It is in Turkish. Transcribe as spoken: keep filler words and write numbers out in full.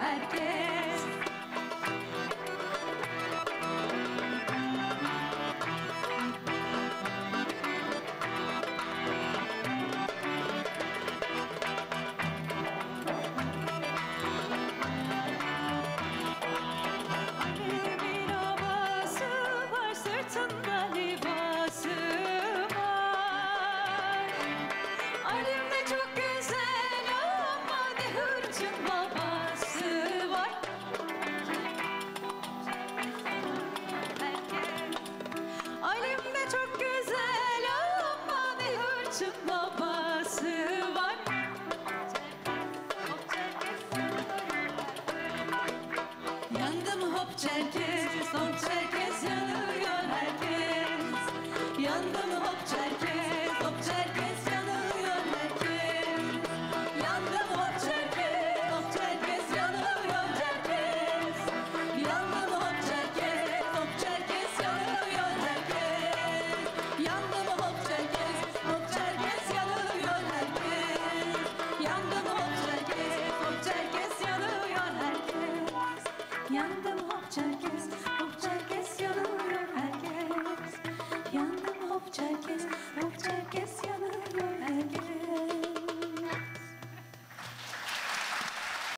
herkes. Alemin havası var, sırtında libası var. Alimde çok güzel ama ne hırçın babası var. Alimde çok güzel ama ne hırçın babası var. Yandım hop çerkez, hop çerkez yanıyor herkes. Yandım hop çerkez, hop çerkez yanıyor herkes. Yandım hop çerkez, hop çerkez yanıyor herkes. Yandım hop çerkez, hop çerkez yanıyor herkes. Yandım hop çerkez, hop çerkez yanıyor herkes. Yandım hop çerkez, hop çerkez yanıyor herkes. Yandım